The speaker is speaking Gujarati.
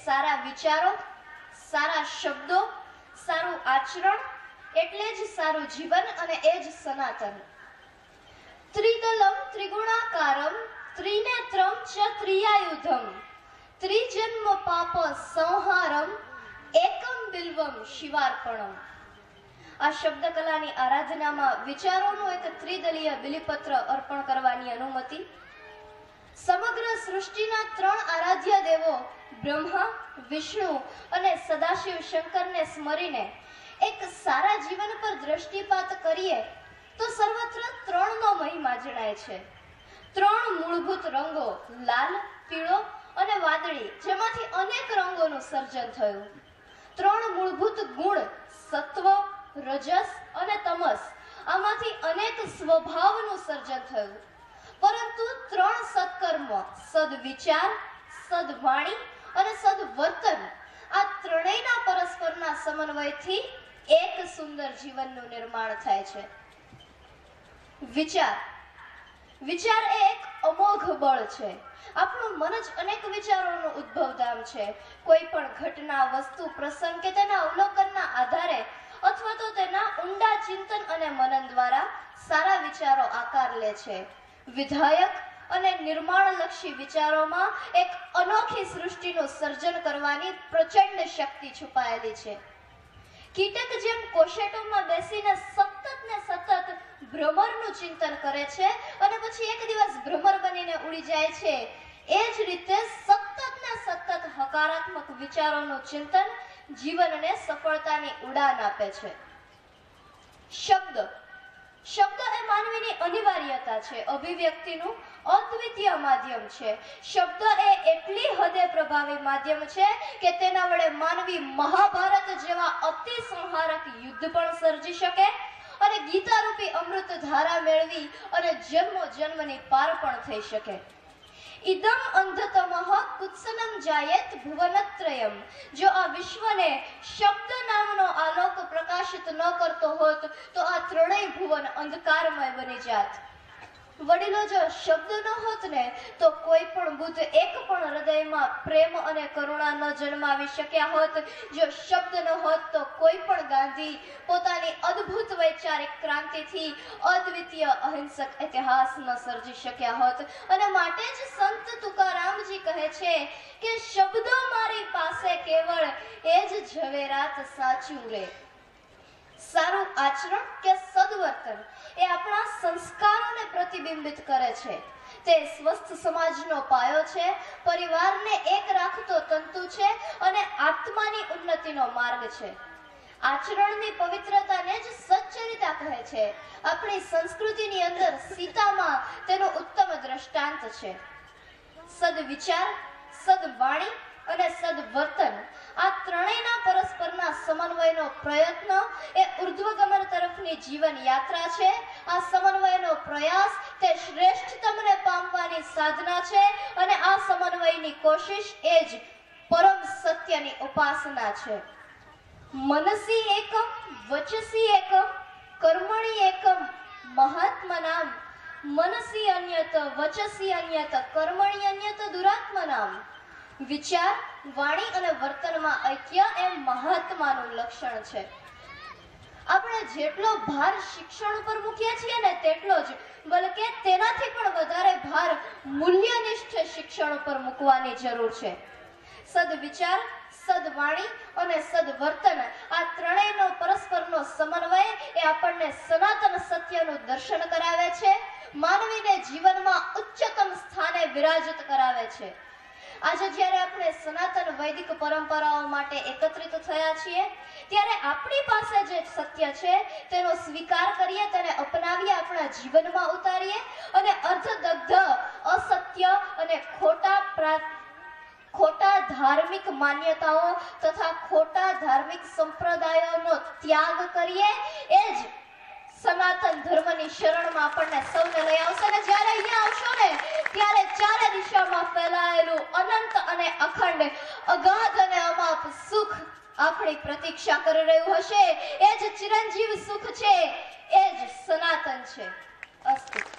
સારા વિચારો, સારા શબ્દો, સારું આચરણ એટલે જ સારું જીવન અને એ જ સનાતન. ત્રિદલમ ત્રિગુણાકારમ ત્રિનેત્રમ ચ ત્રિયાયુધમ ત્રિજન્મ પાપ સંહારમ એકમ બિલ્વમ શિવાર્પણમ. આ શબ્દ કલાની આરાધનામાં વિચારોનું એક ત્રિદલીય બિલીપત્ર અર્પણ કરવાની અનુમતિ. સમગ્ર સૃષ્ટિના 3 આરાધ્ય દેવો બ્રહ્મા, વિષ્ણુ અને સદાશિવ શંકરને સ્મરીને એક સારા જીવન પર દ્રષ્ટિપાત કરીએ તો સર્વત્ર 3નો મહિમા જણાય છે. 3 મૂળભૂત રંગો લાલ, પીળો અને વાદળી, જેમાંથી અનેક રંગોનું સર્જન થયું. 3 મૂળભૂત ગુણ સત્વ, રજસ અને તમસ, આમાંથી અનેક સ્વભાવનું સર્જન થયું. પરંતુ 3 સત્કર્મ સદવિચાર, સદવાણી અને સદવર્તન, આ ત્રણેયના પરસ્પરના સમન્વયથી એક સુંદર જીવનનું નિર્માણ થાય છે. વિચાર એ એક અમોઘ બળ છે. આપણું મન જ અનેક વિચારોનું ઉદ્ભવધામ છે. કોઈ પણ ઘટના, વસ્તુ, પ્રસંગ કે તેના અવલોકનના આધારે અથવા તો તેના ઊંડા ચિંતન અને મનન દ્વારા સારા વિચારો આકાર લે છે. વિધાયક અને નિર્માણલક્ષી વિચારોમાં એક અનોખી સૃષ્ટિનું સર્જન કરવાની પ્રચંડ શક્તિ છુપાયેલી છે. કીટક જેમ કોશેટોમાં બેસીને સતત ભ્રમરનું ચિંતન કરે છે અને પછી એક દિવસ ભ્રમર બનીને ઉડી જાય છે, એ જ રીતે સતત હકારાત્મક વિચારોનું ચિંતન જીવનને સફળતાની ઉડાન આપે છે. શબ્દ એ માનવીની અનિવાર્યતા છે, અભિવ્યક્તિનું અદ્વિતીય માધ્યમ છે. શબ્દ એ એટલી હદે પ્રભાવી માધ્યમ છે કે તેના વડે માનવી મહાભારત જેવા અતિ સંહારક યુદ્ધ પણ સર્જી શકે અને ગીતારૂપી અમૃત ધારા મેળવી અને જન્મની પાર પણ થઈ શકે. ઇદમ અંધતમઃ કુત્સનમ જાયેત ભુવનત્રયમ. જો આ વિશ્વને શબ્દ નામનો આલોક પ્રકાશિત ન કરતો હોત તો આ ત્રણેય ભુવન અંધકારમય બની જાત. વડીલો, જો શબ્દ ન હોત ને તો કોઈ પણ બુદ્ધ એક પણ હૃદયમાં પ્રેમ અને કરુણા ન જન્માવી શક્યા હોત. જો શબ્દ ન હોત તો કોઈ પણ ગાંધી પોતાની અદ્ભુત વૈચારિક ક્રાંતિથી અદ્વિતીય અહિંસક ઇતિહાસ ન સર્જી શક્યા હોત. અને માટે જ સંત તુકારામજી કહે છે કે શબ્દો મારી પાસે કેવળ એ જ ઝવેરાત સાચું રે. સારું આચરણ કે સદવર્તન એ આપણા સંસ્કારોને પ્રતિબિંબિત કરે છે. તે સ્વસ્થ સમાજનો પાયો છે, પરિવારને એક રાખતો તંતુ છે અને આત્માની ઉન્નતિનો માર્ગ છે. આચરણની પવિત્રતાને જ સચ્ચરિતા કહે છે. આપણી સંસ્કૃતિની અંદર સીતામાં તેનું ઉત્તમ દ્રષ્ટાંત છે. સદવિચાર, સદવાણી અને સદવર્તન, આ ત્રણેયના પરસ્પરના સમન્વયનો પ્રયત્ન એ ઉર્ધ્વગમન તરફની જીવન યાત્રા છે. આ સમન્વયનો પ્રયાસ તે શ્રેષ્ઠતમને પામવાની સાધના છે અને આ સમન્વયની કોશિશ એ જ પરમ સત્યની ઉપાસના છે. મનસી એકમ, વચસી એકમ, કર્મણિ એકમ મહાત્મનામ. મનસી અન્યત, વચસી અન્યત, કર્મણિ અન્યત દુરાત્મનામ. વિચાર, વાણી અને વર્તનમાં ઐક્ય એ મહાત્માનું લક્ષણ છે. આપણે જેટલો ભાર શિક્ષણ ઉપર મૂકીએ છીએ ને તેટલો જ, બલકે તેનાથી પણ વધારે ભાર મૂલ્યનિષ્ઠ શિક્ષણ ઉપર મૂકવાની જરૂર છે. સદવિચાર, સદવાણી અને સદવર્તન, આ ત્રણેયનો પરસ્પરનો સમન્વય એ આપણને સનાતન સત્યનું દર્શન કરાવે છે, માનવીને જીવનમાં ઉચ્ચતમ સ્થાને વિરાજિત કરાવે છે. આજે જ્યારે આપણે સનાતન વૈદિક પરંપરાઓ માટે એકત્રિત થયા છીએ ત્યારે આપણી પાસે જે સત્ય છે તેનો સ્વીકાર કરીએ, તેને અપનાવીએ, આપણા જીવનમાં ઉતારીએ અને અર્ધદગ્ધ અસત્ય અને ખોટા ધાર્મિક માન્યતાઓ તથા ખોટા ધાર્મિક સંપ્રદાયોનો ત્યાગ કરીએ. એ જ સનાતન ધર્મની શરણમાં આપણને સૌને લઈ આવશે. અને જ્યારે અહીંયા આવશો ને ત્યારે ચારે દિશામાં ફેલાયેલું અનંત અને અખંડ, અગાધ અને અમાપ સુખ આપણી પ્રતીક્ષા કરી રહ્યું હશે. એ જ ચિરંજીવ સુખ છે, એ જ સનાતન છે. અસ્તુ.